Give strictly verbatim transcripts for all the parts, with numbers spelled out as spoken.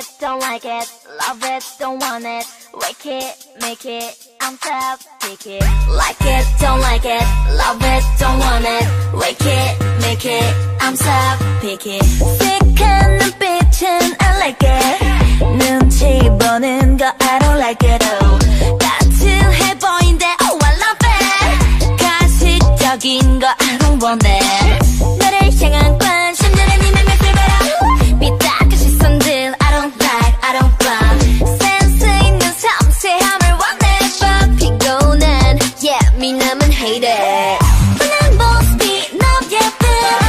it, don't like it, love it, don't want it. Weki Meki, I'm so picky. Like it, don't like it, love it, don't want it. Weki Meki, I'm so picky. 시큰 눈빛은 I like it. 눈치 보는 거 I don't like it. Oh, 따뜻해 보인대. Oh, I love it. 가식적인 거 I don't want it. 너를 향한 관심들은 네 맘에 들어라. 삐딱한 시선들 I don't like, I don't want. 센스 있는 섬세함을 원해. but 피곤한 예민함은 hate it. 뻔한 모습이 너무 예쁜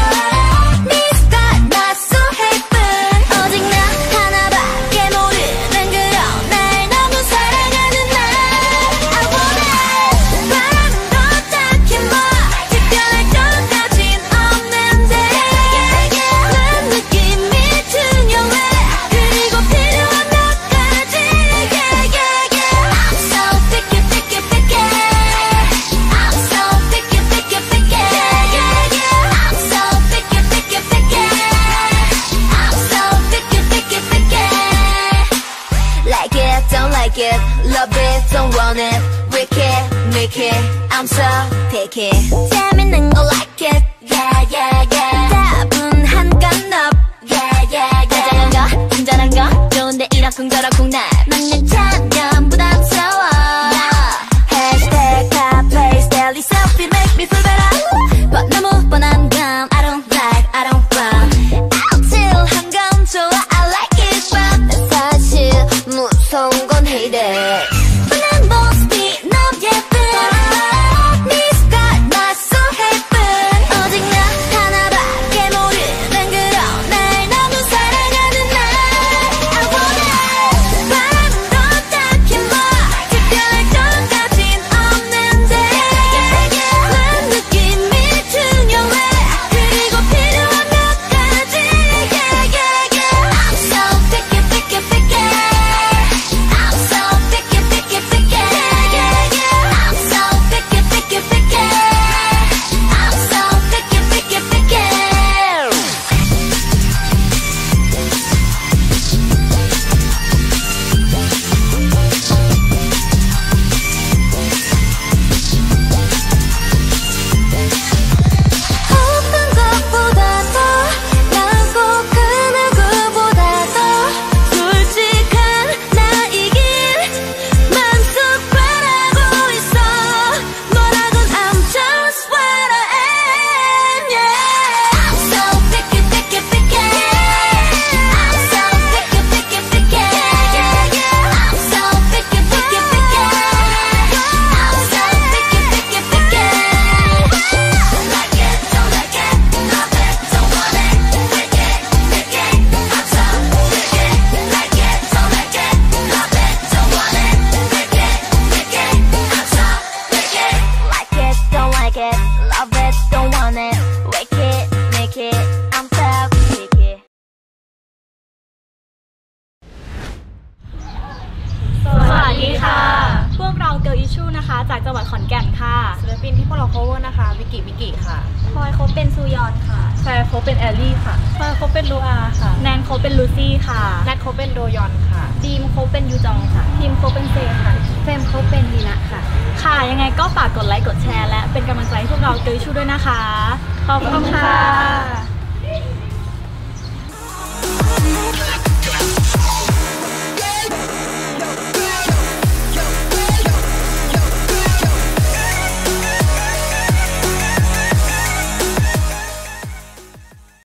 네 스타일 not so 예쁜. 오직 나 하나밖에 모르는 그런 날 너무 사랑하는 날 I want it. 바람도 딱히 뭐 특별할 것까진 없는데 난 느낌이 중요해. 그리고 필요한 몇 가지 yeah, yeah, yeah. I'm so picky, picky, picky. I'm so picky, picky, picky. Yeah, yeah, yeah. I'm so picky, picky, picky. I'm so picky, picky, picky. Like it, don't like it, love it, don't want it. Weki Meki, I'm so picky. 재밌는 거 like it, yeah, yeah, yeah. 따분한 건 up, yeah, yeah, yeah. 다정한 거, 친절한 거, 좋은데 이러쿵저러쿵 날 막는 참견 부담스러워. Hashtag pop, place, daily selfie make me feel better. But 너무 뻔한 건 I don't like, I don't want. 아찔한 건 좋아, I like it, but 사실 무서운 건 hate it. 뻔한 모습이 너무 예쁜 네 스타일 not so 예쁜. 오직 나 하나밖에 모르는 그런 날 너무 사랑하는 날 I want it. 바람도 딱히 뭐 특별할 것까진 없는데 난 느낌이 중요해. 그리고 필요한 몇 가지 yeah, yeah, yeah. I'm so picky, picky, picky. I'm so picky, picky, picky. Yeah, yeah, yeah. I'm so picky, picky, picky. I'm so picky, picky, picky. 어떤 것보다도 난 꼭 그 누구보다도 솔직한 나이길 만족 바라고 있어. 너라곤 I'm just what I am, yeah. I'm so picky, picky, picky. I'm so picky, picky, picky. Yeah, yeah. I'm so picky, picky, picky. I'm so picky, picky, picky. Like it, don't like it, love it, don't want it. Weki Meki, I'm so picky. Like it, don't like it, love it, don't want it. Weki Meki, I'm so picky. Like it, don't like it, love it, don't want it. Weki Meki, I'm so picky. สวัสดีค่ะ พวกเราเกิร์ลอิชชูนะคะจากจังหวัดขอนแก่นค่ะศิลปินที่พวกเรา cover นะคะวิกิวิกิค่ะพลอยเขาเป็นซูยอนค่ะแพรเขาเป็นแอลลี่ค่ะพลอยเขาเป็นลูอาค่ะแนนเขาเป็นลูซี่ค่ะแนทเขาเป็นโดยอนค่ะดีมเขาเป็นยูจองค่ะทีมเขาเป็นเฟย์ค่ะเฟมเขาเป็นดีนะค่ะค่ะยังไงก็ฝากกดไลค์กดแชร์และเป็นกำลังใจให้พวกเราเกิร์ลอิชชูด้วยนะคะขอบคุณค่ะ